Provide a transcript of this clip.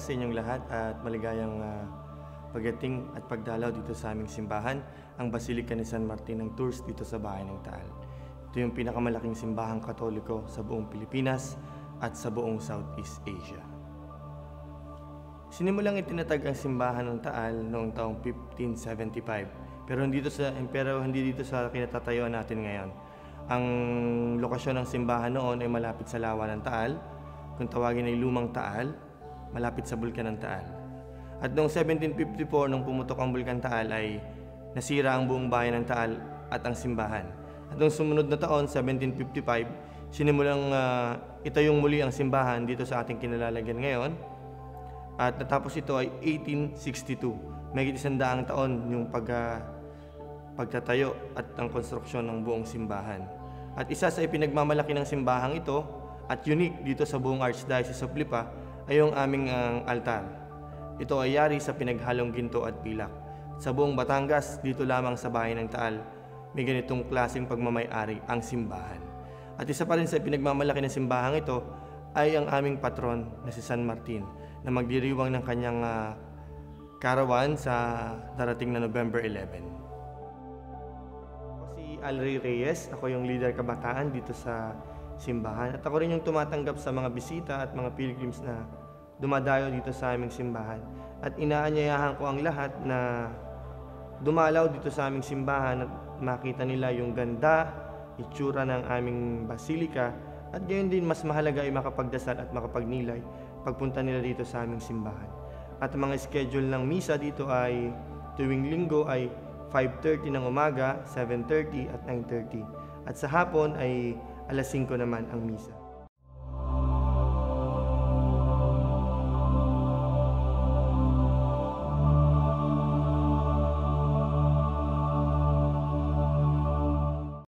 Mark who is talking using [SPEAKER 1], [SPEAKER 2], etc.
[SPEAKER 1] sa inyong lahat at maligayang pagdating at pagdalaw dito sa aming simbahan, ang Basilica ni San Martin ng Tours dito sa Bahay ng Taal. Ito yung pinakamalaking simbahang Katoliko sa buong Pilipinas at sa buong Southeast Asia. Sinimulang itinatag ang simbahan ng Taal noong taong 1575, pero hindi dito sa kinatatayuan natin ngayon. Ang lokasyon ng simbahan noon ay malapit sa lawa ng Taal, kung tawagin ay Lumang Taal, malapit sa Bulkan ng Taal. At noong 1754, nung pumutok ang Bulkan Taal, ay nasira ang buong bayan ng Taal at ang simbahan. At noong sumunod na taon, 1755, sinimulang itayong muli ang simbahan dito sa ating kinalalagyan ngayon. At natapos ito ay 1862. May 100 taon yung pagtatayo at ang konstruksyon ng buong simbahan. At isa sa ipinagmamalaki ng simbahang ito at unique dito sa buong Archdiocese of Lipa ay yung aming altar. Ito ay yari sa pinaghalong ginto at pilak. Sa buong Batangas, dito lamang sa Bahay ng Taal, may ganitong klaseng pagmamay-ari ang simbahan. At isa pa rin sa pinagmamalaki ng simbahang ito ay ang aming patron na si San Martin na magdiriwang ng kanyang karawan sa darating na November 11. Ako si Alray Reyes, ako yung leader kabataan dito sa simbahan at ako rin yung tumatanggap sa mga bisita at mga pilgrims na dumadayo dito sa aming simbahan. At inaanyayahan ko ang lahat na dumalaw dito sa aming simbahan at makita nila yung ganda, itsura ng aming basilika at gayon din mas mahalaga ay makapagdasal at makapagnilay pagpunta nila dito sa aming simbahan. At ang mga schedule ng misa dito ay tuwing linggo ay 5:30 ng umaga, 7:30 at 9:30. At sa hapon ay alas 5 naman ang misa.